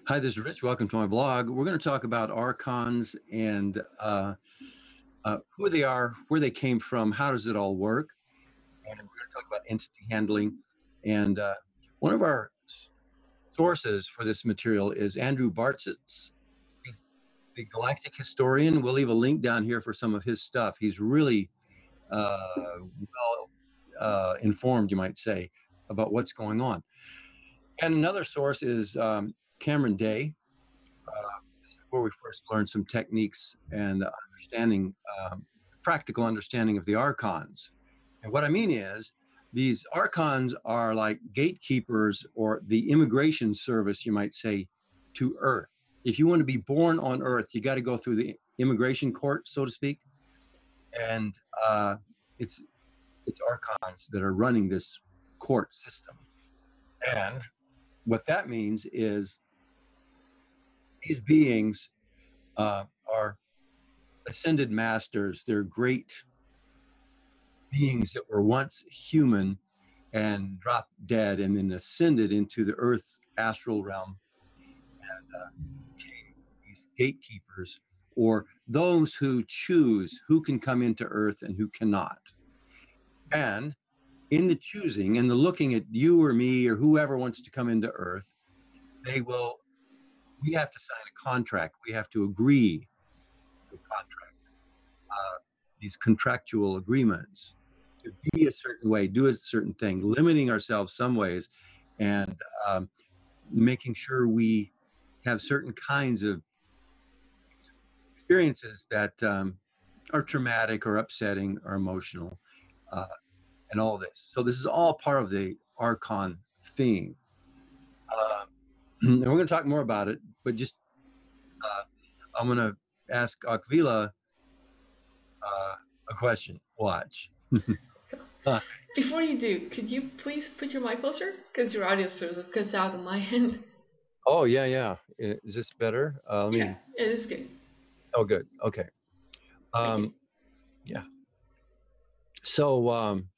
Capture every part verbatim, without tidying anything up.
Hi, this is Rich. Welcome to my blog. We're going to talk about archons and uh, uh, who they are, where they came from, how does it all work, and we're going to talk about entity handling. And uh, one of our s- sources for this material is Andrew Bartzitz. He's the galactic historian. We'll leave a link down here for some of his stuff. He's really uh, well uh, informed, you might say, about what's going on. And another source is um, Cameron Day. Uh, this is where we first learned some techniques and understanding, um, practical understanding of the archons. And what I mean is, these archons are like gatekeepers or the immigration service, you might say, to Earth. If you want to be born on Earth, you got to go through the immigration court, so to speak. And uh, it's it's archons that are running this court system. And what that means is these beings uh, are ascended masters. They're great beings that were once human and dropped dead and then ascended into the Earth's astral realm and uh, became these gatekeepers, or those who choose who can come into Earth and who cannot. And in the choosing and the looking at you or me or whoever wants to come into Earth, they will, we have to sign a contract. We have to agree to a contract. Uh, these contractual agreements to be a certain way, do a certain thing, limiting ourselves some ways, and um, making sure we have certain kinds of experiences that um, are traumatic or upsetting or emotional, uh, and all this. So this is all part of the Archon theme. Uh, and we're going to talk more about it, but just uh, I'm going to ask Akvila uh, a question. Watch. uh, Before you do, could you please put your mic closer? Because your audio sort of cuts out on my end. oh, yeah, yeah. Is this better? Uh, let Yeah, me. it is good. Oh, good. Okay. Thank you. Um, yeah. So, um,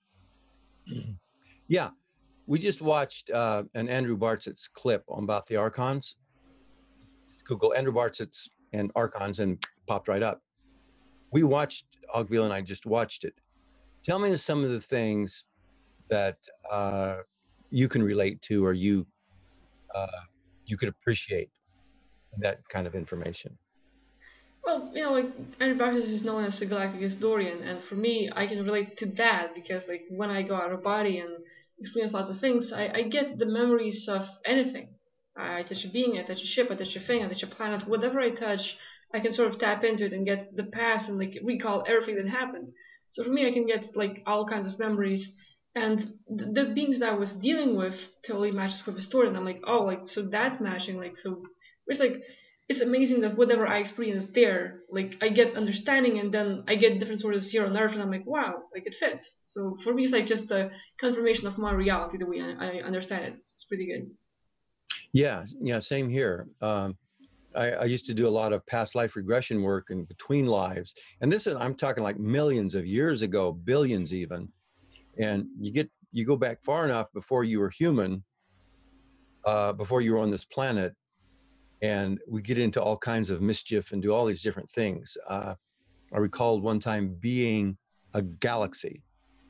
yeah, we just watched uh, an Andrew Bartzitz clip on about the archons. Just Google Andrew Bartzitz and archons and popped right up. We watched, Ogville and I just watched it. Tell me some of the things that uh, you can relate to or you uh, you could appreciate in that kind of information. Well, you know, like Andrew Bartos is known as a galactic historian, and for me, I can relate to that because, like, when I go out of body and experience lots of things, I, I get the memories of anything. I touch a being, I touch a ship, I touch a thing, I touch a planet, whatever I touch, I can sort of tap into it and get the past and like recall everything that happened. So for me, I can get like all kinds of memories, and the, the beings that I was dealing with totally matches with the story, and I'm like, oh, like so that's matching, like so. It's like it's amazing that whatever I experience there, like I get understanding, and then I get different sources here on Earth, and I'm like, wow, like it fits. So for me, it's like just a confirmation of my reality the way I, I understand it. It's pretty good. Yeah, yeah, same here. Um, I, I used to do a lot of past life regression work in between lives. And this is, I'm talking like millions of years ago, billions even. And you get, you go back far enough before you were human, uh, before you were on this planet. And we get into all kinds of mischief and do all these different things. Uh, I recalled one time being a galaxy.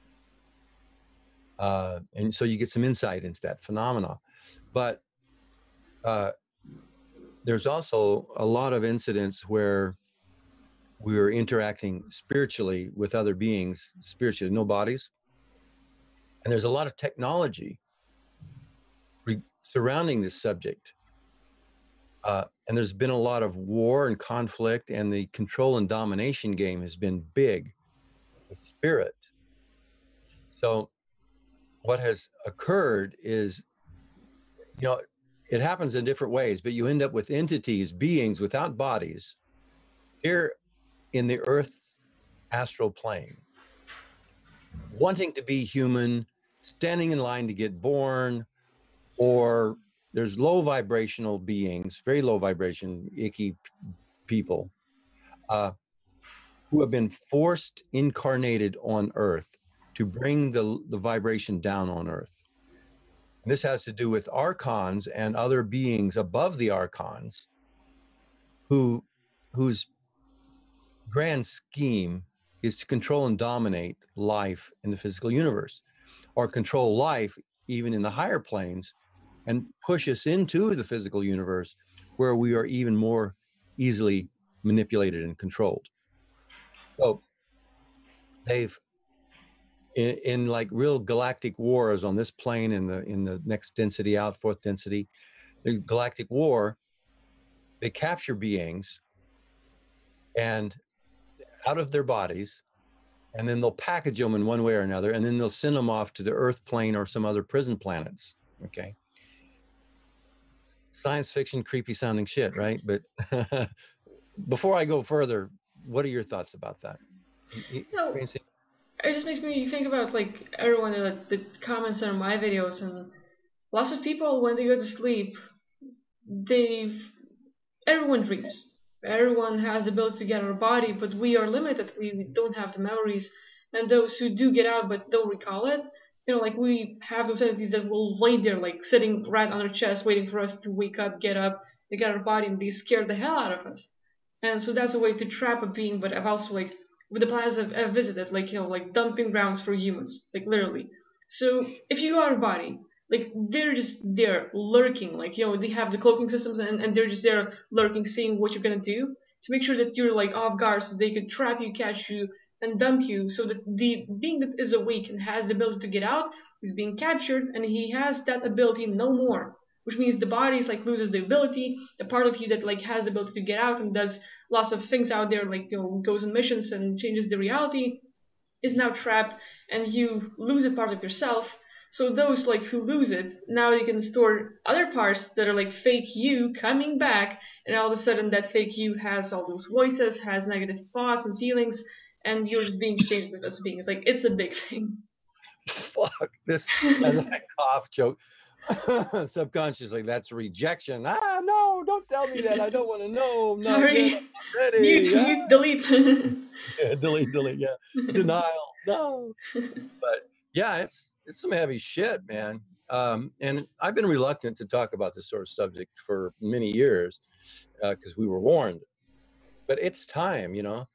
Uh, and so you get some insight into that phenomena. But uh, there's also a lot of incidents where we're interacting spiritually with other beings, spiritually, no bodies. And there's a lot of technology re- surrounding this subject. Uh, and there's been a lot of war and conflict, and the control and domination game has been big with spirit. So what has occurred is, you know, it happens in different ways, but you end up with entities, beings without bodies here in the Earth's astral plane, wanting to be human, standing in line to get born, or there's low vibrational beings, very low vibration, icky people, uh, who have been forced incarnated on Earth to bring the, the vibration down on Earth. This has to do with archons and other beings above the archons who, whose grand scheme is to control and dominate life in the physical universe, or control life even in the higher planes, and push us into the physical universe where we are even more easily manipulated and controlled. So they've, in, in like real galactic wars on this plane, in the in the next density out, fourth density, the galactic war, they capture beings and out of their bodies, and then they'll package them in one way or another, and then they'll send them off to the Earth plane or some other prison planets. Okay. Science fiction, creepy sounding shit, right? But before I go further, what are your thoughts about that? No, it just makes me think about like everyone that, that comments on my videos, and lots of people when they go to sleep, they've everyone dreams. Everyone has the ability to get out of body, but we are limited. We don't have the memories, and those who do get out but don't recall it, you know, like we have those entities that will lay there, like sitting right on our chest, waiting for us to wake up, get up, they get out of body, and they scare the hell out of us. And so that's a way to trap a being. But I've also like with the planets I've, I've visited, like you know, like dumping grounds for humans, like literally. So if you go out of body, like they're just there lurking, like you know they have the cloaking systems, and, and they're just there lurking, seeing what you're gonna do to make sure that you're like off guard, so they could trap you, catch you, and dump you, so that the being that is awake and has the ability to get out is being captured, and he has that ability no more, which means the body is like loses the ability. The part of you that like has the ability to get out and does lots of things out there, like you know goes on missions and changes the reality, is now trapped, and you lose a part of yourself. So those like who lose it, now they can store other parts that are like fake you coming back, and all of a sudden that fake you has all those voices, has negative thoughts and feelings, and you're just being changed as a being. It's like it's a big thing. Fuck this as a cough joke. Subconsciously, that's rejection. Ah, no, don't tell me that. I don't want to know. I'm Sorry. Not ready. Mute, yeah. mute, delete. yeah, delete, delete. Yeah, denial. No. But yeah, it's it's some heavy shit, man. Um, and I've been reluctant to talk about this sort of subject for many years because uh, we were warned. But it's time, you know.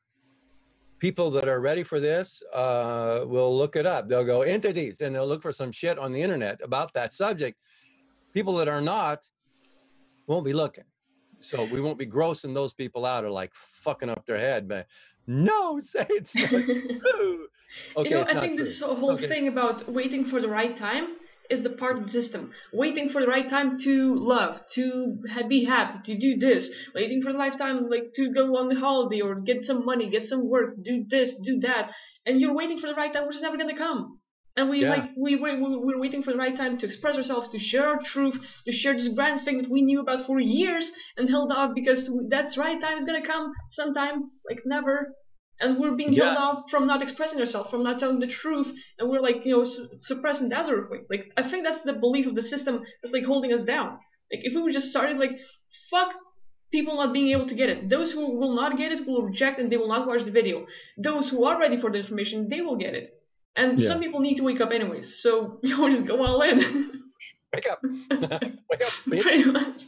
People that are ready for this uh, will look it up. They'll go entities, and they'll look for some shit on the internet about that subject. People that are not won't be looking. So we won't be grossing those people out or like fucking up their head. But no, say it's not true. Okay, you know, it's I not think true. this whole okay. thing about waiting for the right time is the part of the system. Waiting for the right time to love, to ha be happy, to do this. Waiting for the lifetime, like to go on the holiday or get some money, get some work, do this, do that. And you're waiting for the right time, which is never gonna come. And we Yeah. like we we we're waiting for the right time to express ourselves, to share our truth, to share this grand thing that we knew about for years and held off because that's right time is gonna come sometime, like never. And we're being Yeah. held off from not expressing ourselves, from not telling the truth, and we're like, you know, su suppressing that sort of thing. Like, I think that's the belief of the system that's like holding us down. Like, if we would just started like, fuck people not being able to get it. Those who will not get it will reject and they will not watch the video. Those who are ready for the information, they will get it. And Yeah. some people need to wake up anyways, so you know, just go all in. Wake up! Wake up! Bitch. Pretty much.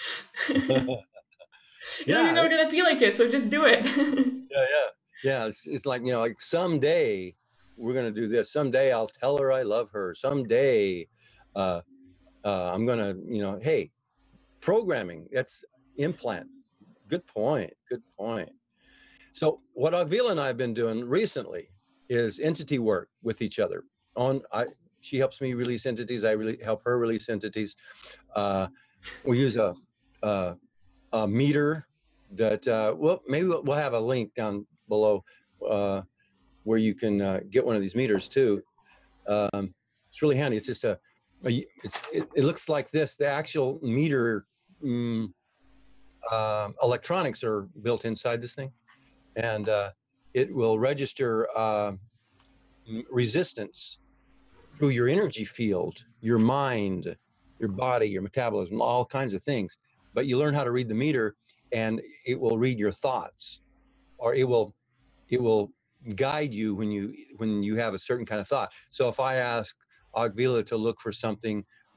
You know, Yeah, you're never it's- gonna be like it, so just do it. Yeah, yeah, yeah. It's, it's like, you know, like someday we're gonna do this. Someday I'll tell her I love her. Someday uh, uh, I'm gonna, you know, hey, programming. That's implant. Good point. Good point. So what Agvila and I have been doing recently is entity work with each other. On I, she helps me release entities. I really help her release entities. Uh, we use a, a, a meter. That uh, well, maybe we'll, we'll have a link down below uh, where you can uh, get one of these meters too. Um, it's really handy. It's just a, a it's, it, it looks like this. The actual meter um, uh, electronics are built inside this thing, and uh, it will register uh, resistance through your energy field, your mind, your body, your metabolism, all kinds of things. But you learn how to read the meter, and it will read your thoughts, or it will it will guide you when you when you have a certain kind of thought. So if I ask Agvila to look for something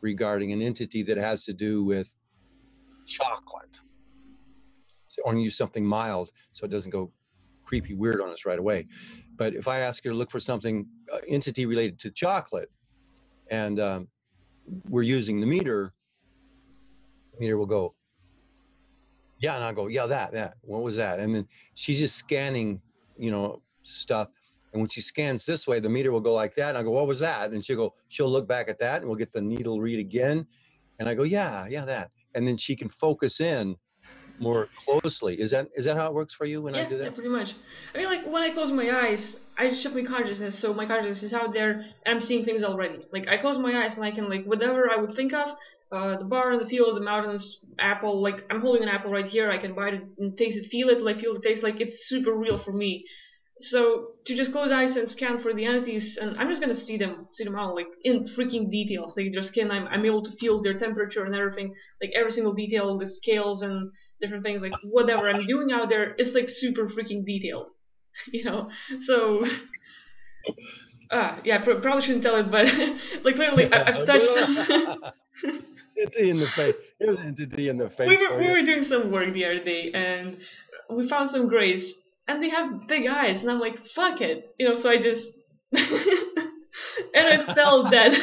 regarding an entity that has to do with chocolate. So, or use something mild so it doesn't go creepy weird on us right away. But if I ask her to look for something, uh, entity related to chocolate, and um, we're using the meter, the meter will go, yeah, and I'll go, yeah, that, that, what was that? And then she's just scanning, you know, stuff. And when she scans this way, the meter will go like that. And I go, what was that? And she'll go, she'll look back at that and we'll get the needle read again. And I go, yeah, yeah, that. And then she can focus in more closely. Is that is that how it works for you when yeah, I do that? Yeah, pretty much. I mean, like, when I close my eyes, I shift my consciousness, so my consciousness is out there, and I'm seeing things already. Like, I close my eyes, and I can, like, whatever I would think of, uh, the bar, the fields, the mountains, apple, like, I'm holding an apple right here, I can bite it and taste it, feel it, like, feel the taste, like, it's super real for me. So to just close eyes and scan for the entities, and I'm just gonna see them, see them all, like in freaking details. Like their skin, I'm, I'm able to feel their temperature and everything, like every single detail, the scales and different things, like whatever I'm doing out there is like super freaking detailed, you know. So, uh, yeah, pr- probably shouldn't tell it, but like literally, I- I've touched. Entity in the face. Here's an entity in the face. We were for we you. were doing some work the other day, and we found some grays. And they have big eyes, and I'm like, fuck it, you know. So I just, and I felt that.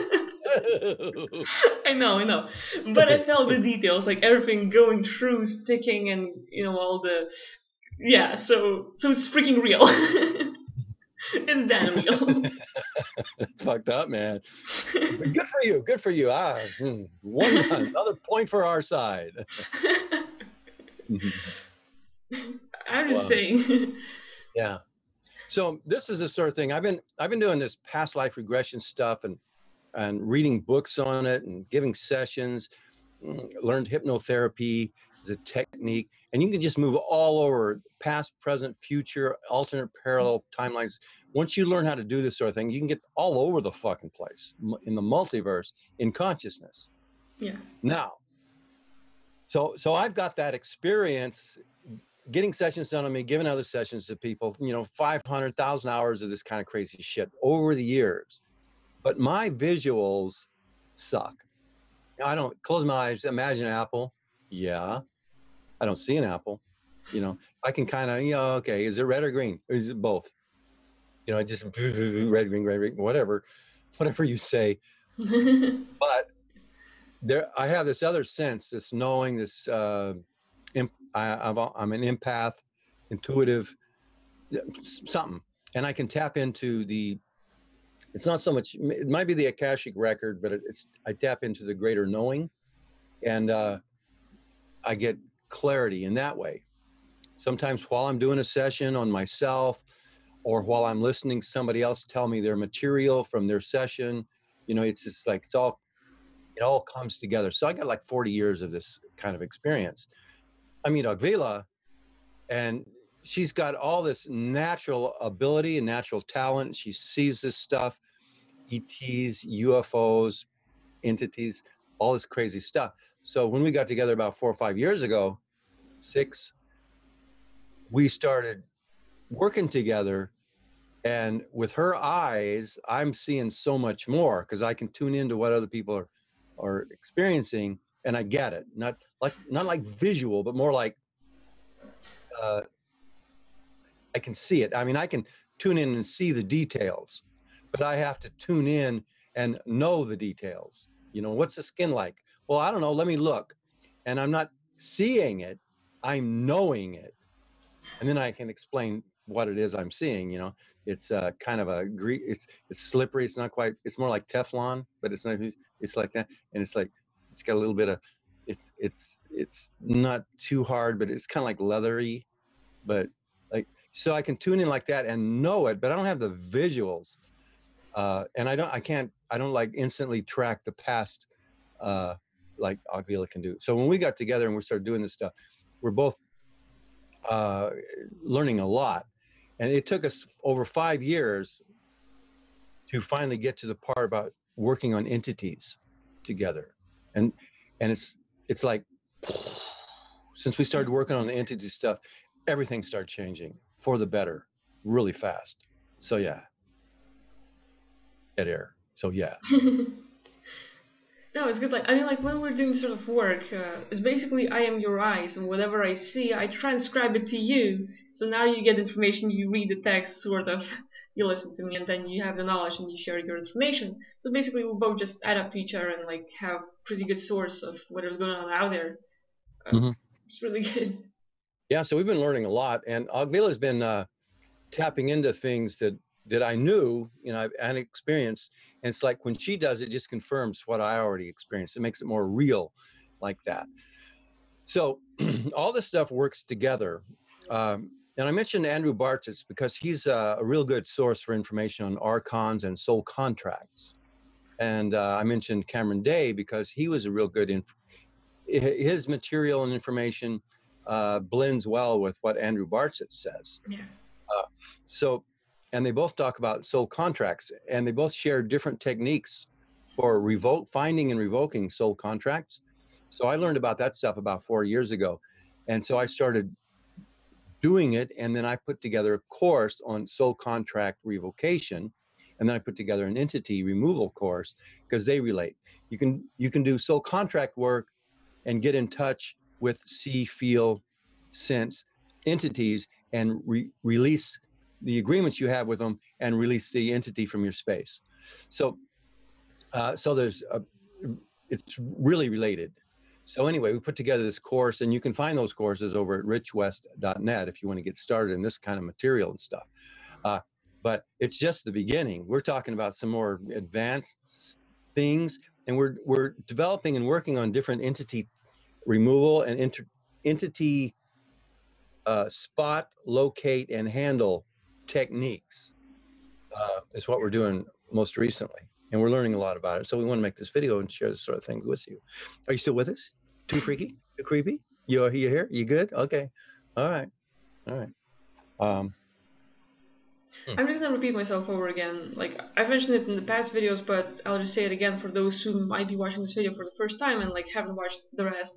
I know, I know, but I felt the details, like everything going through, sticking, and you know all the, yeah. So, so it's freaking real. It's damn real. Fucked up, man. But good for you. Good for you. Ah, hmm, one another point for our side. I'm just Wow. saying. Yeah. So this is the sort of thing I've been I've been doing this past life regression stuff and and reading books on it and giving sessions. Learned hypnotherapy as a technique, and you can just move all over past, present, future, alternate parallel timelines. Once you learn how to do this sort of thing, you can get all over the fucking place in the multiverse in consciousness. Yeah. Now, so so I've got that experience getting sessions done on me, giving other sessions to people, you know, five hundred thousand hours of this kind of crazy shit over the years. But my visuals suck. I don't close my eyes, imagine an apple. Yeah. I don't see an apple. You know, I can kind of, you know, okay, is it red or green? Or is it both? You know, I just red, green, red, green, whatever, whatever you say. But there, I have this other sense, this knowing, this, uh, imp, I, I've, I'm an empath, intuitive, something. And I can tap into the, it's not so much, it might be the Akashic record, but it's, I tap into the greater knowing, and uh, I get clarity in that way. Sometimes while I'm doing a session on myself, or while I'm listening to somebody else tell me their material from their session, you know, it's just like, it's all, it all comes together. So I got like forty years of this kind of experience. I meet Agvila, and she's got all this natural ability and natural talent. She sees this stuff, E Ts, U F Os, entities, all this crazy stuff. So when we got together about four or five years ago, six, we started working together, and with her eyes, I'm seeing so much more because I can tune into what other people are, are experiencing, and I get it. Not like, not like visual, but more like, uh, I can see it. I mean, I can tune in and see the details, but I have to tune in and know the details. You know, what's the skin like? Well, I don't know. Let me look. And I'm not seeing it, I'm knowing it. And then I can explain what it is I'm seeing. You know, it's uh, kind of a, it's, it's slippery. It's not quite, it's more like Teflon, but it's not, it's like that. And it's like, it's got a little bit of, it's, it's, it's not too hard, but it's kind of like leathery, but like, so I can tune in like that and know it, but I don't have the visuals. Uh, and I don't, I can't, I don't like instantly track the past uh, like Agvila can do. So when we got together and we started doing this stuff, we're both uh, learning a lot. And it took us over five years to finally get to the part about working on entities together. And, and it's, it's like, since we started working on the entity stuff, everything started changing for the better really fast. So yeah. Dead air. So yeah. No, it's good. Like I mean, like when we're doing sort of work, uh, it's basically I am your eyes, and whatever I see, I transcribe it to you. So now you get information, you read the text, sort of, you listen to me, and then you have the knowledge and you share your information. So basically, we both just add up to each other and like have pretty good source of whatever's going on out there. Uh, Mm-hmm. It's really good. Yeah, so we've been learning a lot, and Agvila's been uh, tapping into things that that I knew, you know, and experienced. And it's like when she does it, just confirms what I already experienced. It makes it more real, like that. So all this stuff works together. Um, and I mentioned Andrew Bartzis because he's a, a real good source for information on archons and soul contracts. And uh, I mentioned Cameron Day because he was a real good, inf- his material and information uh, blends well with what Andrew Bartzis says. Yeah. Uh, so, and they both talk about soul contracts, and they both share different techniques for revoke, finding and revoking soul contracts. So I learned about that stuff about four years ago. And so I started doing it, and then I put together a course on soul contract revocation, and then I put together an entity removal course because they relate. You can you can do soul contract work and get in touch with see, feel, sense entities and re release the agreements you have with them and release the entity from your space. So, uh, so there's a, it's really related. So anyway, we put together this course, and you can find those courses over at rich west dot net if you want to get started in this kind of material and stuff. Uh, but it's just the beginning. We're talking about some more advanced things, and we're we're developing and working on different entity removal and inter, entity uh, spot, locate, and handle techniques. Uh, is what we're doing most recently. And we're learning a lot about it. So we want to make this video and share this sort of things with you. Are you still with us? Too freaky? Too creepy? You are you here? You good? Okay. All right. All right. Um, I'm just gonna repeat myself over again. Like I've mentioned it in the past videos, but I'll just say it again for those who might be watching this video for the first time and like haven't watched the rest.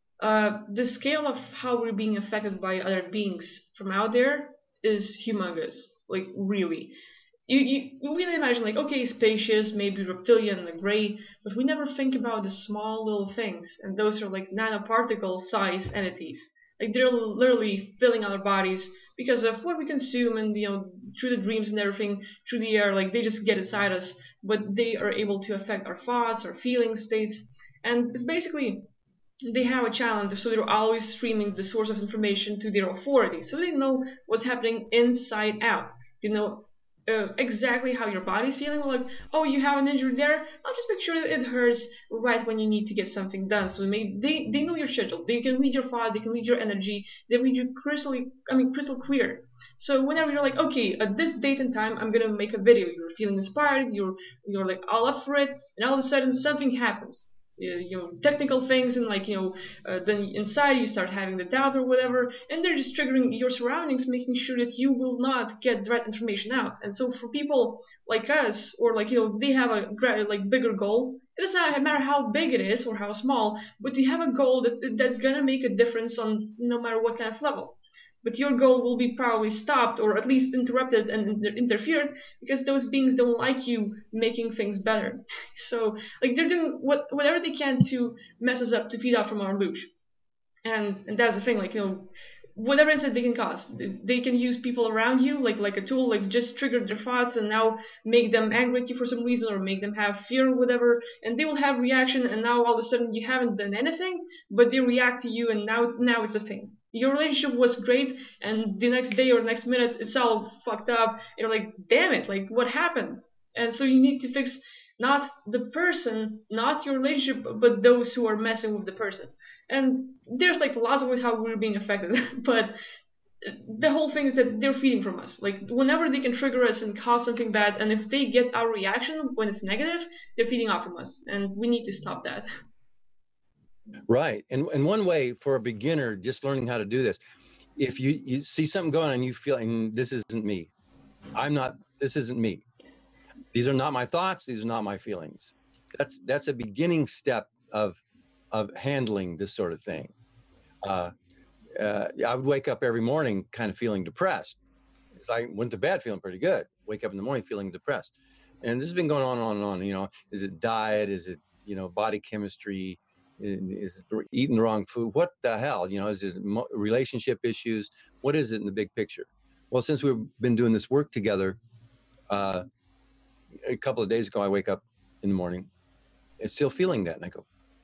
Uh, the scale of how we're being affected by other beings from out there is humongous. Like really. You, you, you really imagine like, okay, spacious, maybe reptilian and gray, but we never think about the small little things, and those are like nanoparticle size entities. Like they're literally filling our bodies because of what we consume, and you know, through the dreams and everything, through the air, like they just get inside us, but they are able to affect our thoughts, our feeling states, and it's basically they have a challenge, so they're always streaming the source of information to their authority, so they know what's happening inside out. They know uh, exactly how your body's feeling. Like, oh, you have an injury there. I'll just make sure that it hurts right when you need to get something done. So they they they know your schedule. They can read your thoughts. They can read your energy. They read you crystal, I mean, crystal clear. So whenever you're like, okay, at this date and time, I'm gonna make a video. You're feeling inspired. You're you're like all up for it, and all of a sudden something happens. You know, technical things, and like, you know, uh, then inside you start having the doubt or whatever, and they're just triggering your surroundings, making sure that you will not get the right information out. And so for people like us, or like, you know, they have a like bigger goal. It doesn't matter how big it is or how small, but you have a goal that that's gonna make a difference on no matter what kind of level. But your goal will be probably stopped or at least interrupted and interfered because those beings don't like you making things better. So like they're doing what whatever they can to mess us up, to feed off from our illusion. And and that's the thing, like, you know, whatever insight they can cause, they can use people around you like like a tool, like just trigger their thoughts and now make them angry at you for some reason, or make them have fear or whatever, and they will have reaction, and now all of a sudden you haven't done anything, but they react to you, and now it's, now it's a thing. Your relationship was great, and the next day or next minute it's all fucked up, and you're like, damn it, like what happened? And so you need to fix not the person, not your relationship, but those who are messing with the person. And there's like lots of ways how we're being affected, but the whole thing is that they're feeding from us. Like whenever they can trigger us and cause something bad, and if they get our reaction when it's negative, they're feeding off from us, and we need to stop that. Right. And, and one way for a beginner just learning how to do this, if you, you see something going on and you feel, and this isn't me, I'm not, this isn't me. These are not my thoughts. These are not my feelings. That's, that's a beginning step of, of handling this sort of thing. Uh, uh, I would wake up every morning kind of feeling depressed. Because I went to bed feeling pretty good. Wake up in the morning feeling depressed. And this has been going on and on and on. You know, is it diet? Is it, you know, body chemistry, is eating the wrong food. What the hell? You know, is it relationship issues? What is it in the big picture? Well, since we've been doing this work together, uh, a couple of days ago, I wake up in the morning and still feeling that. And I go,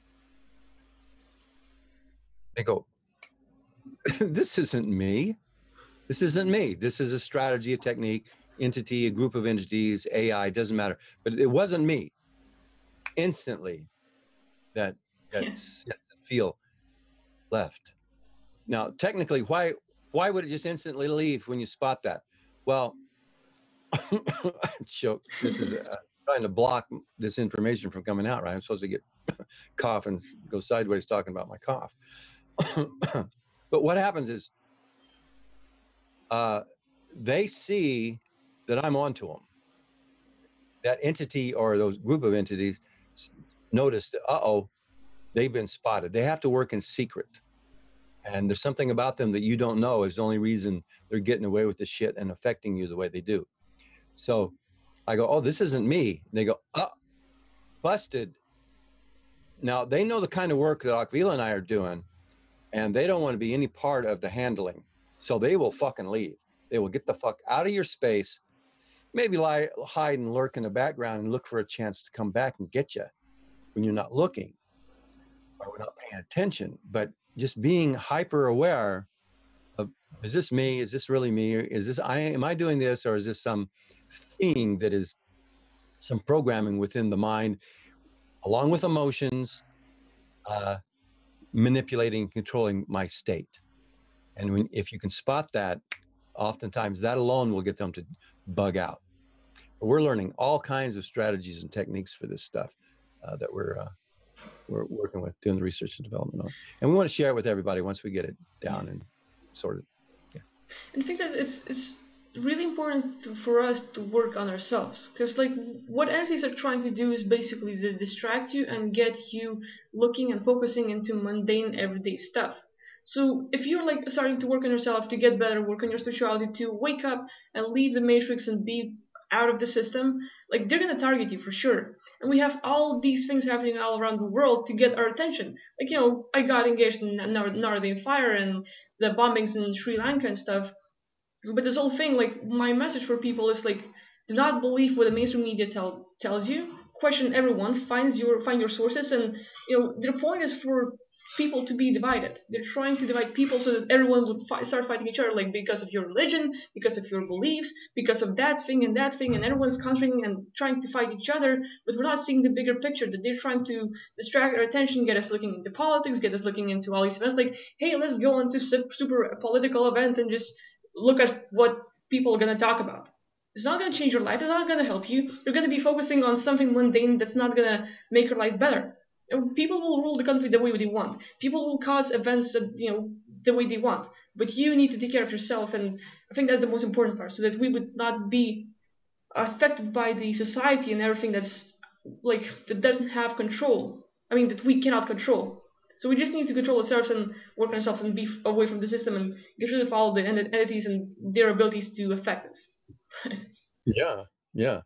I go, this isn't me. This isn't me. This is a strategy, a technique, entity, a group of entities, A I, doesn't matter. But it wasn't me. Instantly, that that sense and feel left. Now, technically, why why would it just instantly leave when you spot that? Well, choke. This is uh, trying to block this information from coming out, right? I'm supposed to get cough and go sideways talking about my cough. But what happens is uh, they see that I'm onto them. That entity or those group of entities notice that, uh-oh, they've been spotted. They have to work in secret. And there's something about them that you don't know is the only reason they're getting away with the shit and affecting you the way they do. So I go, oh, this isn't me. And they go, oh, busted. Now, they know the kind of work that Akvile and I are doing, and they don't want to be any part of the handling. So they will fucking leave. They will get the fuck out of your space, maybe lie, hide and lurk in the background and look for a chance to come back and get you when you're not looking or we're not paying attention. But just being hyper aware of, is this me? Is this really me? Is this, I, am I doing this? Or is this some thing that is some programming within the mind, along with emotions, uh, manipulating, controlling my state? And when, if you can spot that, oftentimes that alone will get them to bug out. But we're learning all kinds of strategies and techniques for this stuff uh, that we're uh, we're working with, doing the research and development on. And we want to share it with everybody once we get it down and sorted. Yeah. And I think that it's it's really important to, for us to work on ourselves, because like what entities are trying to do is basically to distract you and get you looking and focusing into mundane everyday stuff. So if you're like starting to work on yourself to get better, work on your spirituality, to wake up and leave the matrix and be out of the system, like they're gonna target you for sure. And we have all these things happening all around the world to get our attention. Like, you know, I got engaged in Northern Fire and the bombings in Sri Lanka and stuff. But this whole thing, like my message for people is like, do not believe what the mainstream media tell, tells you. Question everyone, finds your find your sources, and you know their point is for people to be divided. They're trying to divide people so that everyone would fi- start fighting each other, like because of your religion, because of your beliefs, because of that thing and that thing, and everyone's countering and trying to fight each other, but we're not seeing the bigger picture, that they're trying to distract our attention, get us looking into politics, get us looking into all these events, like, hey, let's go into super political event and just look at what people are going to talk about. It's not going to change your life, it's not going to help you, you're going to be focusing on something mundane that's not going to make your life better. People will rule the country the way they want. People will cause events, you know, the way they want. But you need to take care of yourself, and I think that's the most important part, so that we would not be affected by the society and everything that's like that doesn't have control. I mean, that we cannot control. So we just need to control ourselves and work on ourselves and be away from the system and get rid of all the entities and their abilities to affect us. Yeah, yeah,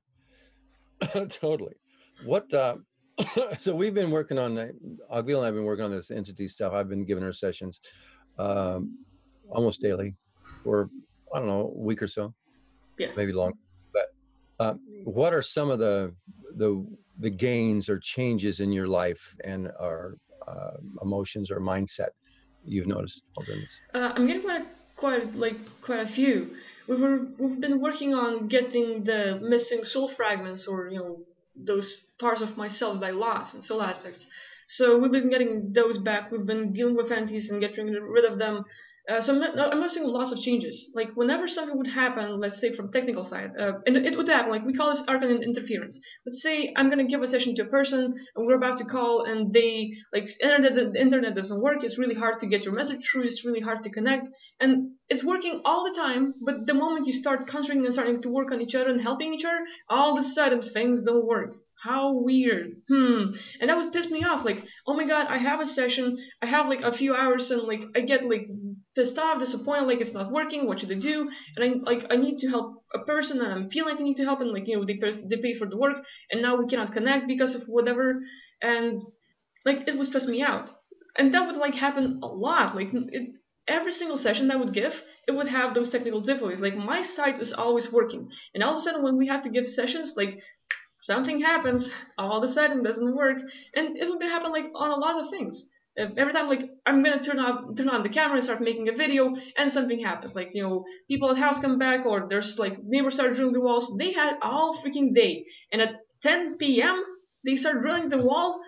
totally. What? Uh... So we've been working on, Akvile and I've been working on this entity stuff. I've been giving her sessions um, almost daily for, I don't know, a week or so, yeah, maybe longer. But uh, what are some of the, the the gains or changes in your life and our uh, emotions or mindset you've noticed while doing this? Uh, I'm getting quite, quite like quite a few. We were we've been working on getting the missing soul fragments, or you know those parts of myself that I lost and soul aspects. So we've been getting those back. We've been dealing with entities and getting rid of them. Uh, so I'm, I'm noticing lots of changes. Like whenever something would happen, let's say from technical side, uh, and it would happen, like we call this arcane interference. Let's say I'm going to give a session to a person and we're about to call and they, like internet, the internet doesn't work. It's really hard to get your message through. It's really hard to connect. And it's working all the time, but the moment you start concentrating and starting to work on each other and helping each other, all of a sudden things don't work. How weird. Hmm. And that would piss me off. Like, oh my god, I have a session, I have like a few hours, and like I get like pissed off, disappointed, like it's not working. What should I do? And I like I need to help a person, and I'm feeling like I need to help, and like you know they pay, they pay for the work, and now we cannot connect because of whatever. and like it would stress me out, and that would like happen a lot. Like it, every single session that I would give, it would have those technical difficulties. Like my site is always working, and all of a sudden when we have to give sessions, like something happens, all of a sudden doesn't work, and it would happen like on a lot of things. Uh, Every time, like I'm gonna turn on turn on the camera and start making a video, and something happens. Like you know, people at the house come back, or there's like neighbors start drilling the walls. They had all freaking day, and at ten p m they start drilling the wall.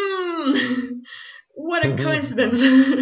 Hmm, what a coincidence!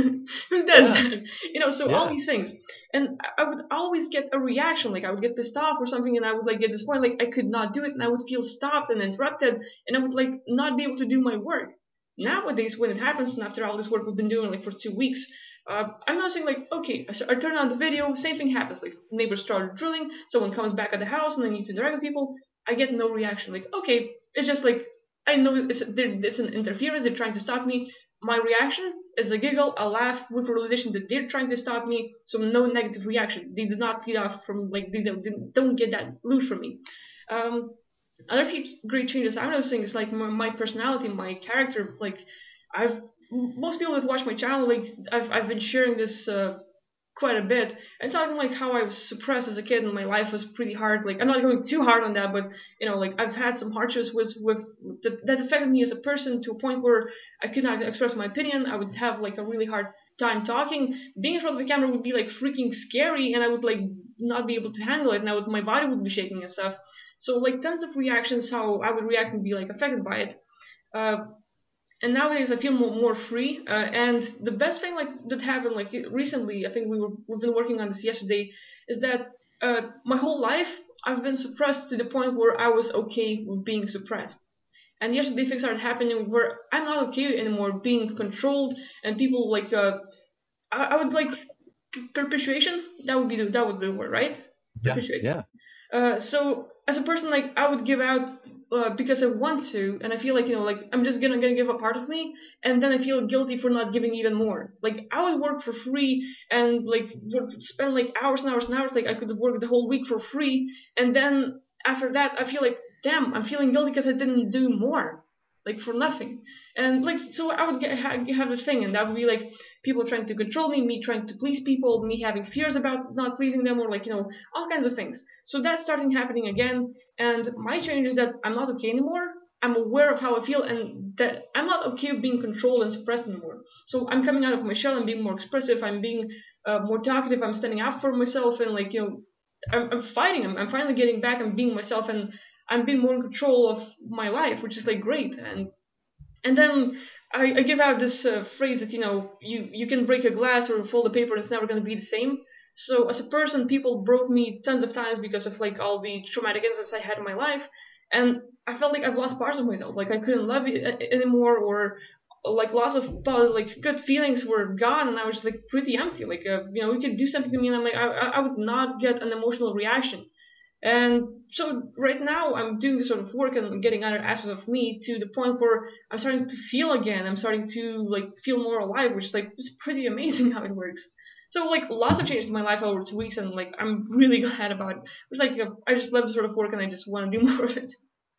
Who does Yeah. that? You know, so all Yeah. these things, and I I would always get a reaction. Like I would get pissed off or something, and I would like get disappointed. Like I could not do it, and I would feel stopped and interrupted, and I would like not be able to do my work. Nowadays, when it happens, and after all this work we've been doing like for two weeks, uh, I'm noticing like, okay, I, s- I turn on the video, same thing happens. Like neighbors start drilling, someone comes back at the house, and I need to interact with people. I get no reaction. Like, okay, it's just like I know it's there, it's an interference. They're trying to stop me. My reaction is a giggle, a laugh with a realization that they're trying to stop me. So no negative reaction. They did not get off from like they don't, they don't get that loose from me. Um, Other few great changes I'm noticing is like my, my personality, my character. Like I've most people that watch my channel, like I've I've been sharing this uh, quite a bit and talking like how I was suppressed as a kid and my life was pretty hard. Like I'm not going too hard on that, but you know, like I've had some hardships with with that, that affected me as a person to a point where I could not express my opinion. I would have like a really hard time talking. Being in front of the camera would be like freaking scary, and I would like not be able to handle it, and I would my body would be shaking and stuff. So like tons of reactions, how I would react and be like affected by it. Uh, and nowadays I feel more, more free. Uh, and the best thing like that happened like recently, I think we were we've been working on this yesterday, is that uh, my whole life I've been suppressed to the point where I was okay with being suppressed. And yesterday things started happening where I'm not okay anymore being controlled, and people like uh, I, I would like perpetuation. That would be the, that was the word, right? Yeah. Perpetuate. Yeah. Uh, so as a person, like I would give out uh, because I want to, and I feel like you know, like I'm just gonna gonna give a part of me, and then I feel guilty for not giving even more. Like I would work for free and like would spend like hours and hours and hours. Like I could work the whole week for free, and then after that, I feel like damn, I'm feeling guilty because I didn't do more, like for nothing. And like so, I would get, ha- have a thing, and that would be like people trying to control me, me trying to please people, me having fears about not pleasing them, or like you know all kinds of things. So that's starting happening again, and my change is that I'm not okay anymore. I'm aware of how I feel, and that I'm not okay with being controlled and suppressed anymore. So I'm coming out of my shell. I'm being more expressive. I'm being uh, more talkative. I'm standing up for myself, and like you know, I'm, I'm fighting. I'm, I'm finally getting back and being myself, and I'm being more in control of my life, which is like great. And and then I, I give out this uh, phrase that you know you you can break a glass or fold a paper and it's never going to be the same. So as a person, people broke me tons of times because of like all the traumatic incidents I had in my life, and I felt like I've lost parts of myself. Like I couldn't love it anymore, or like lots of like good feelings were gone, and I was just like pretty empty. Like uh, you know, we could do something to me, and I'm like I I would not get an emotional reaction. And so right now I'm doing this sort of work and getting other aspects of me to the point where I'm starting to feel again. I'm starting to like feel more alive, which is like it's pretty amazing how it works. So like lots of changes in my life over two weeks, and like I'm really glad about it. It's like uh, I just love this sort of work, and I just want to do more of it.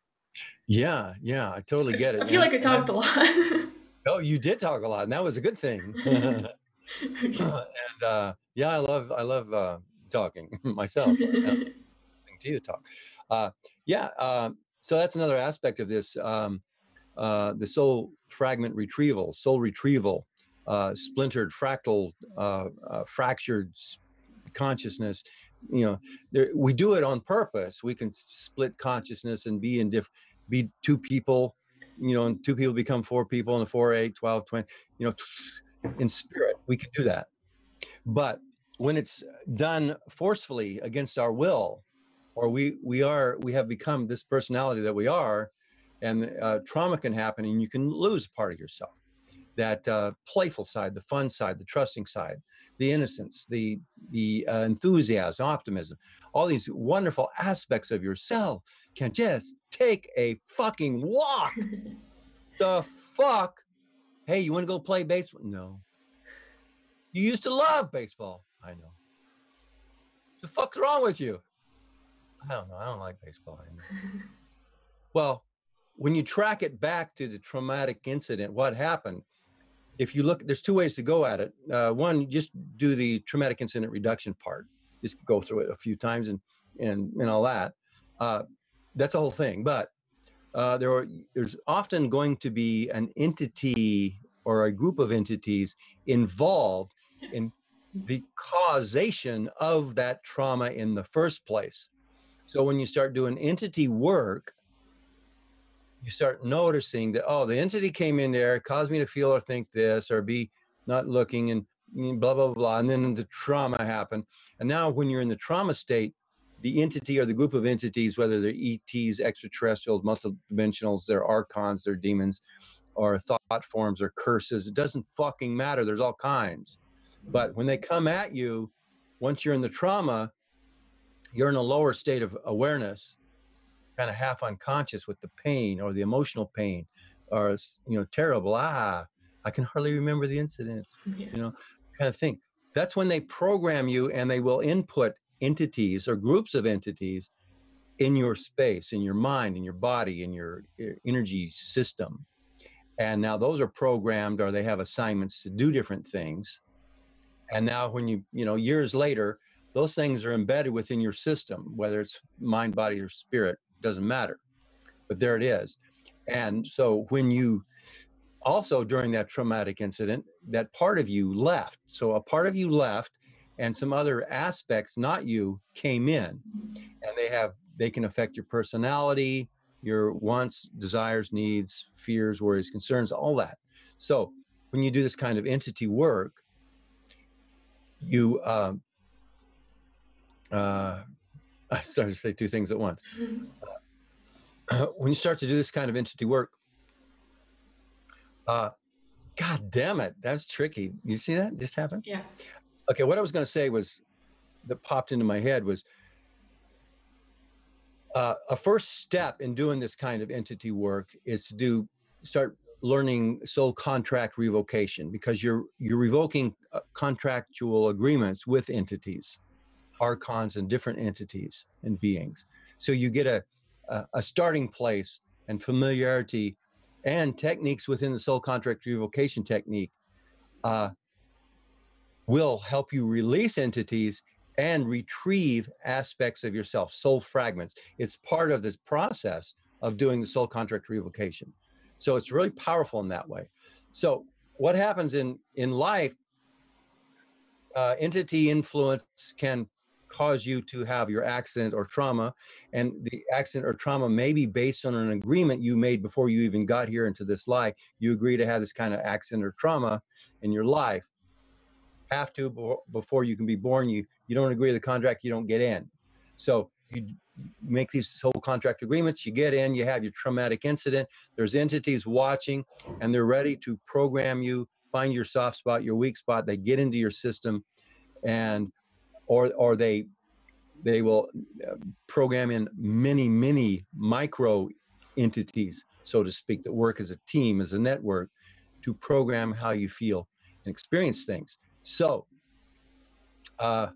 Yeah. Yeah. I totally I, f- get it. I feel And, like I and talked I've, a lot. oh, you did talk a lot, and that was a good thing. And uh, yeah, I love, I love uh, talking myself. Uh, listening to you talk. Uh, yeah. Um, so that's another aspect of this. Um, uh, the soul fragment retrieval, soul retrieval, uh, splintered, fractal, uh, uh, fractured s- consciousness. You know, there, we do it on purpose. We can split consciousness and be in diff, be two people. You know, and two people become four people, and the four, eight, twelve, twenty. You know, in spirit, we can do that. But when it's done forcefully against our will, or we we are we have become this personality that we are, and uh, trauma can happen, and you can lose part of yourself. That uh, playful side, the fun side, the trusting side, the innocence, the the uh, enthusiasm, optimism, all these wonderful aspects of yourself can just take a fucking walk. The fuck? Hey, you want to go play baseball? No. You used to love baseball. I know. The fuck's wrong with you? I don't know. I don't like baseball anymore. Well, when you track it back to the traumatic incident, what happened? If you look, there's two ways to go at it. Uh, one, just do the traumatic incident reduction part. Just go through it a few times and and and all that. Uh, that's the whole thing. But uh, there are there's often going to be an entity or a group of entities involved in the causation of that trauma in the first place. So when you start doing entity work, you start noticing that, oh, the entity came in there, caused me to feel or think this or be not looking and blah, blah, blah. And then the trauma happened. And now when you're in the trauma state, the entity or the group of entities, whether they're E Ts, extraterrestrials, multidimensionals, they're archons, they're demons, or thought forms or curses, it doesn't fucking matter. There's all kinds. But when they come at you, once you're in the trauma, you're in a lower state of awareness, kind of half unconscious with the pain or the emotional pain or, you know, terrible, ah, I can hardly remember the incident, yeah. you know, kind of thing. That's when they program you, and they will input entities or groups of entities in your space, in your mind, in your body, in your energy system. And now those are programmed, or they have assignments to do different things. And now when you, you know, years later, those things are embedded within your system, whether it's mind, body, or spirit, doesn't matter. But there it is. And so when you also, during that traumatic incident, that part of you left. So a part of you left, and some other aspects, not you, came in. And they have, they can affect your personality, your wants, desires, needs, fears, worries, concerns, all that. So when you do this kind of entity work, you, uh, uh, I started to say two things at once. Uh, when you start to do this kind of entity work, uh, God damn it, that's tricky. You see that just happen? Yeah. Okay, what I was going to say was, that popped into my head was, uh, a first step in doing this kind of entity work is to do, start learning soul contract revocation, because you're, you're revoking uh, contractual agreements with entities, archons, and different entities and beings. So you get a, a, a starting place and familiarity and techniques within the soul contract revocation technique uh, will help you release entities and retrieve aspects of yourself, soul fragments. It's part of this process of doing the soul contract revocation. So it's really powerful in that way. So what happens in, in life, uh, entity influence can cause you to have your accident or trauma, and the accident or trauma may be based on an agreement you made before you even got here into this life. You agree to have this kind of accident or trauma in your life. Have to before you can be born. You you don't agree to the contract, you don't get in. So you make these whole contract agreements, you get in, you have your traumatic incident, there's entities watching, and they're ready to program you, find your soft spot, your weak spot. They get into your system, and or or they they will program in many many micro entities, so to speak, that work as a team, as a network, to program how you feel and experience things. So uh,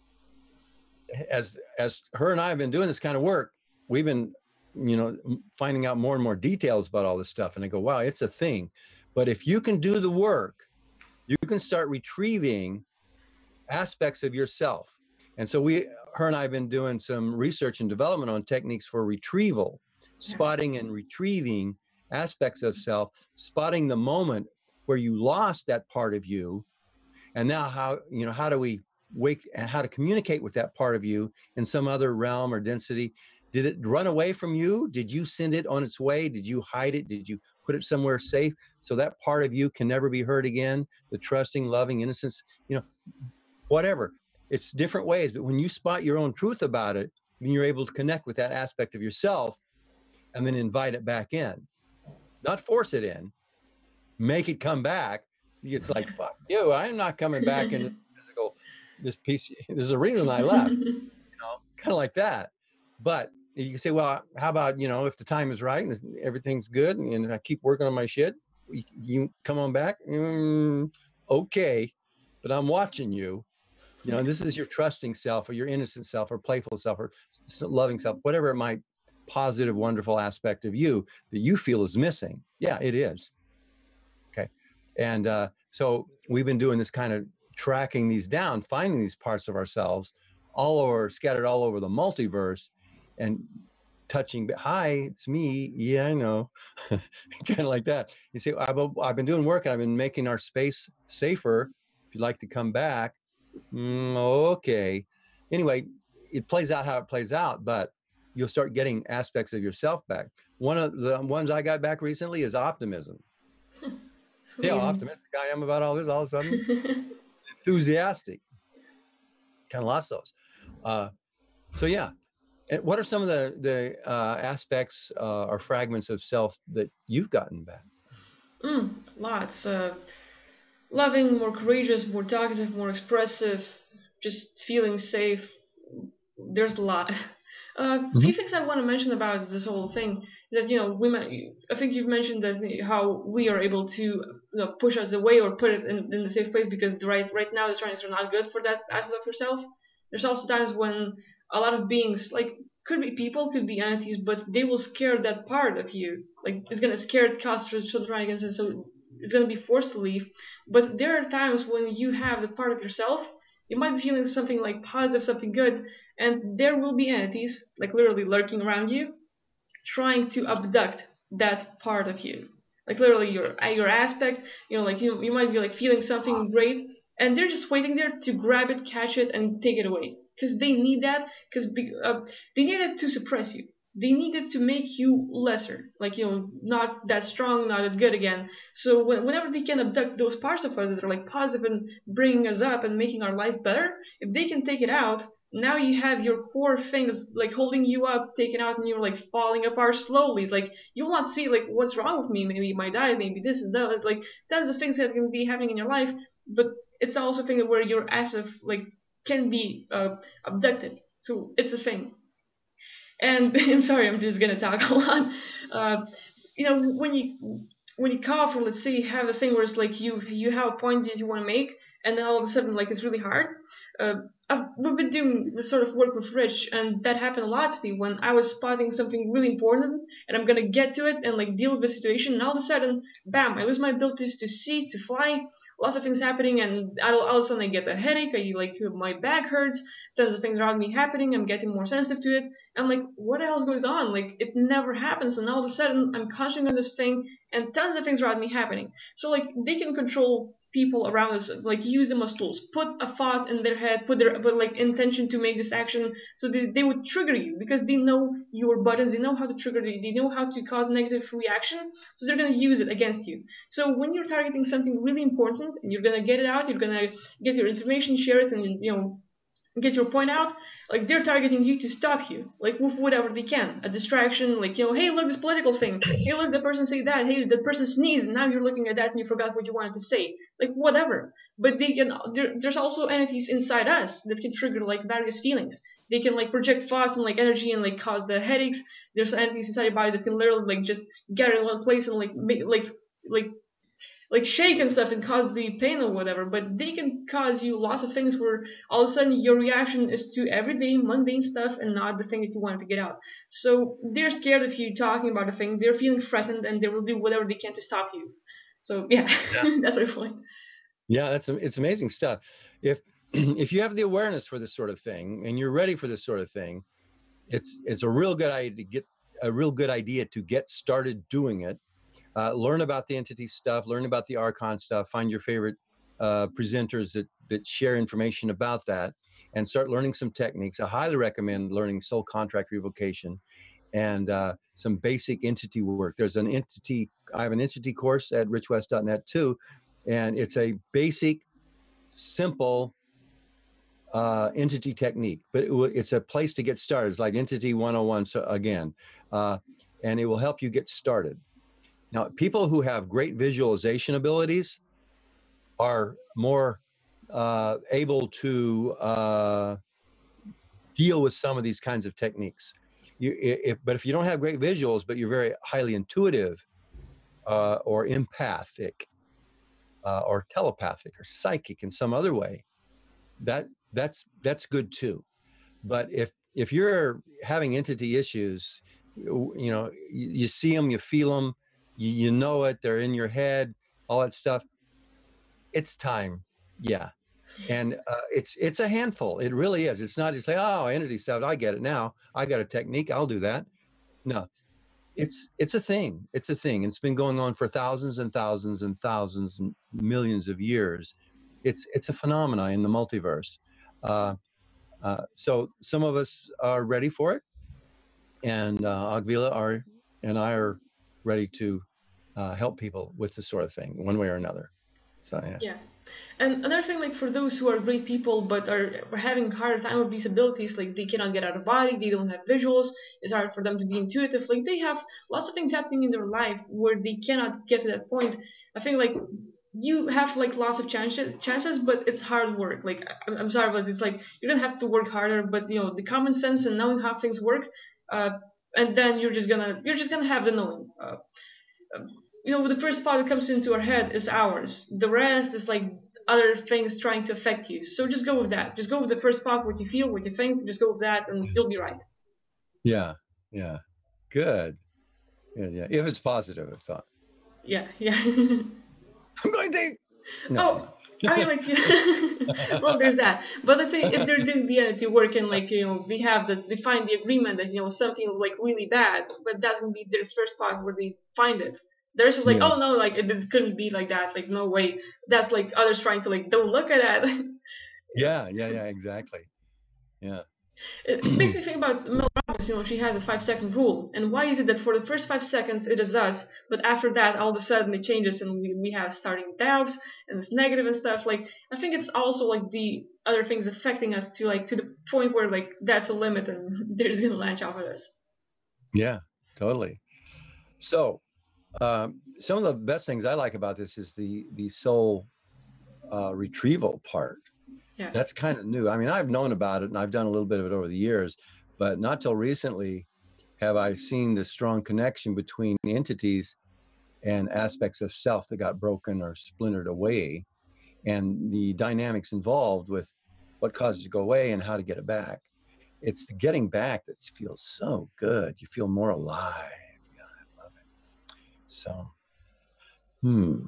as as her and I have been doing this kind of work, we've been, you know, finding out more and more details about all this stuff. And I go, wow, it's a thing. But if you can do the work, you can start retrieving aspects of yourself. And so we, her and I have been doing some research and development on techniques for retrieval, spotting and retrieving aspects of self, spotting the moment where you lost that part of you. And now how, you know, how do we wake, and how to communicate with that part of you in some other realm or density? Did it run away from you? Did you send it on its way? Did you hide it? Did you put it somewhere safe so that part of you can never be hurt again? The trusting, loving, innocence, you know, whatever. It's different ways. But when you spot your own truth about it, then you're able to connect with that aspect of yourself and then invite it back in. Not force it in, make it come back. It's like, fuck you, I'm not coming back into physical, this piece, there's a reason I left, you know, kind of like that. But you can say, well, how about, you know, if the time is right and everything's good and I keep working on my shit, you, you come on back, mm, okay, but I'm watching you, you know, and this is your trusting self or your innocent self or playful self or loving self, whatever it might positive, wonderful aspect of you that you feel is missing. Yeah, it is. Okay. And uh, so we've been doing this kind of tracking these down, finding these parts of ourselves all over, scattered all over the multiverse, and touching, hi, it's me. Yeah, I know. Kind of like that. You say, I've, I've been doing work and I've been making our space safer. If you'd like to come back. Mm, okay. Anyway, it plays out how it plays out, but you'll start getting aspects of yourself back. One of the ones I got back recently is optimism. See how optimistic I am about all this all of a sudden? Enthusiastic. Kind of lost those. Uh, so yeah. And what are some of the, the uh, aspects uh, or fragments of self that you've gotten back? Mm, lots. Uh, loving, more courageous, more talkative, more expressive, just feeling safe. There's a lot. A uh, mm-hmm. few things I want to mention about this whole thing is that, you know, we, I think you've mentioned that how we are able to, you know, push us away or put it in, in the safe place because the right right now the surroundings are not good for that aspect of yourself. There's also times when a lot of beings, like, could be people, could be entities, but they will scare that part of you. Like, it's going to scare it, cause try against it, so it's going to be forced to leave. But there are times when you have that part of yourself, you might be feeling something like positive, something good, and there will be entities, like literally lurking around you, trying to abduct that part of you. Like literally your your aspect, you know, like you, you might be like feeling something great, and they're just waiting there to grab it, catch it, and take it away. Because they need that, because uh, they need it to suppress you. They need it to make you lesser, like, you know, not that strong, not that good again. So when, whenever they can abduct those parts of us that are like positive and bringing us up and making our life better, if they can take it out, now you have your core things like holding you up, taken out, and you're like falling apart slowly. It's like you will not see like what's wrong with me. Maybe my diet, maybe this and that. Like tons of things that can be happening in your life, but it's also a thing where your active like can be uh, abducted. So it's a thing. And I'm sorry, I'm just gonna talk a lot. Uh, you know, when you when you cough, or let's say you have a thing where it's like you you have a point that you want to make, and then all of a sudden like it's really hard. Uh, I've, we've been doing this sort of work with Rich, and that happened a lot to me when I was spotting something really important, and I'm gonna get to it and like deal with the situation, and all of a sudden, bam! I lose my abilities to see, to fly. Lots of things happening, and all of a sudden I get a headache. I like my back hurts. Tons of things around me happening. I'm getting more sensitive to it. I'm like, what else goes on? Like it never happens, and all of a sudden I'm concentrating on this thing, and tons of things around me happening. So like they can control people around us, like use them as tools. Put a thought in their head, put their put like intention to make this action, so they, they would trigger you because they know your buttons, they know how to trigger you, they know how to cause negative reaction, so they're gonna use it against you. So when you're targeting something really important and you're gonna get it out, you're gonna get your information, share it, and you know get your point out, like they're targeting you to stop you, like with whatever they can, a distraction, like, you know, hey, look, this political thing, hey, look, that person say that, hey, that person sneezed, and now you're looking at that and you forgot what you wanted to say, like whatever. But they can, there, there's also entities inside us that can trigger like various feelings. They can like project thoughts and like energy and like cause the headaches. There's entities inside your body that can literally like just gather in one place and like make like like like shake and stuff and cause the pain or whatever, but they can cause you lots of things where all of a sudden your reaction is to everyday mundane stuff and not the thing that you wanted to get out. So they're scared of you talking about the thing, they're feeling threatened, and they will do whatever they can to stop you. So yeah, yeah. That's my point. Yeah, that's it's amazing stuff. If if you have the awareness for this sort of thing and you're ready for this sort of thing, it's it's a real good idea to get a real good idea to get started doing it. Uh, learn about the entity stuff, learn about the Archon stuff, find your favorite uh, presenters that, that share information about that, and start learning some techniques. I highly recommend learning soul contract revocation and uh, some basic entity work. There's an entity, I have an entity course at rich west dot net too, and it's a basic, simple uh, entity technique, but it, it's a place to get started. It's like Entity one oh one, so again, uh, and it will help you get started. Now, people who have great visualization abilities are more uh, able to uh, deal with some of these kinds of techniques. You, if, but if you don't have great visuals, but you're very highly intuitive uh, or empathic uh, or telepathic or psychic in some other way, that that's that's good too. But if if you're having entity issues, You, you know, you, you see them, you feel them, you, you know it, they're in your head, all that stuff. It's time. Yeah. And uh, it's it's a handful. It really is. It's not just like, oh, entity stuff. I get it now. I got a technique. I'll do that. No, it's it's a thing. It's a thing. It's been going on for thousands and thousands and thousands and millions of years. It's it's a phenomena in the multiverse. Uh, uh, so some of us are ready for it, and uh, Agvila are and I are ready to uh, help people with this sort of thing, one way or another. So yeah. Yeah. And another thing, like for those who are great people but are, are having a harder time with these abilities, like they cannot get out of body, they don't have visuals, it's hard for them to be intuitive, like they have lots of things happening in their life where they cannot get to that point. I think like you have like lots of chances, chances, but it's hard work. Like I'm, I'm sorry, but it's like you don't have to work harder, but you know the common sense and knowing how things work, uh, and then you're just gonna you're just gonna have the knowing. Uh, you know, the first thought that comes into our head is ours. The rest is like other things trying to affect you. So just go with that. Just go with the first thought, what you feel, what you think. Just go with that, and you'll be right. Yeah, yeah, good. Yeah, yeah. If it's positive, it's thought. Yeah, yeah. I'm going to. No. Oh, I mean, like, well, there's that. But let's say if they're doing the entity work and like you know they have the they find the agreement that you know something like really bad, but that's gonna be their first part where they find it. The rest was like, yeah. Oh no, like it, it couldn't be like that. Like no way. That's like others trying to like don't look at that. yeah, yeah, yeah, exactly. Yeah. It makes me think about Mel Robbins. You know, she has a five-second rule, and why is it that for the first five seconds it is us, but after that all of a sudden it changes and we, we have starting doubts and it's negative and stuff. Like I think it's also like the other things affecting us to like to the point where like that's a limit and they're just gonna latch off of us. Yeah, totally. So. Um, some of the best things I like about this is the the soul uh, retrieval part. Yeah. That's kind of new. I mean, I've known about it and I've done a little bit of it over the years, but not till recently have I seen the strong connection between entities and aspects of self that got broken or splintered away, and the dynamics involved with what caused it to go away and how to get it back. It's the getting back that feels so good. You feel more alive. So, hmm.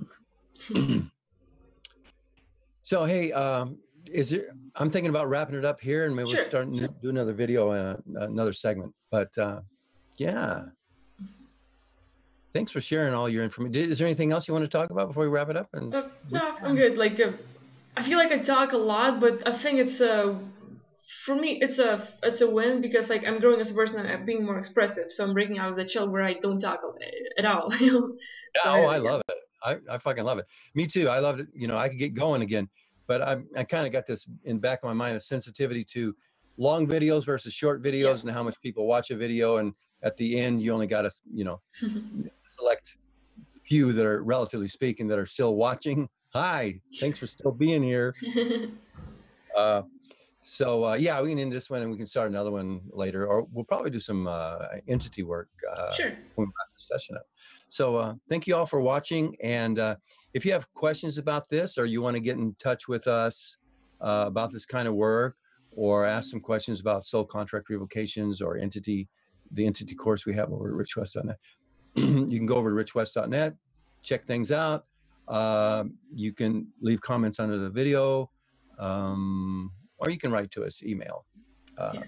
So, hey, um, is there, I'm thinking about wrapping it up here and maybe sure. we'll start and do another video, uh, another segment. But uh, yeah. Thanks for sharing all your information. Is there anything else you want to talk about before we wrap it up? And uh, no, I'm good. Like, uh, I feel like I talk a lot, but I think it's uh, for me, it's a it's a win because like I'm growing as a person, I'm being more expressive, so I'm breaking out of the shell where I don't talk at all. You know? So, oh, I yeah. love it. I, I fucking love it. Me too. I loved it. You know, I could get going again, but I I kind of got this in back of my mind, a sensitivity to long videos versus short videos, yeah. and how much people watch a video, and at the end you only got a you know select few that are relatively speaking that are still watching. Hi, thanks for still being here. uh, So uh, yeah, we can end this one and we can start another one later, or we'll probably do some uh, entity work uh, sure. when we wrap the session up. So uh, thank you all for watching. And uh, if you have questions about this, or you want to get in touch with us uh, about this kind of work, or ask some questions about soul contract revocations or entity, the entity course we have over at rich west dot net, you can go over to rich west dot net, check things out. Uh, you can leave comments under the video. Um, Or you can write to us, email. Uh, yeah.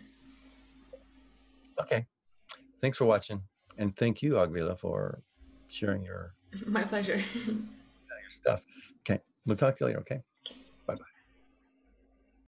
Okay. Thanks for watching. And thank you, Agvila, for sharing your... My pleasure. your stuff. Okay. We'll talk to you later, okay?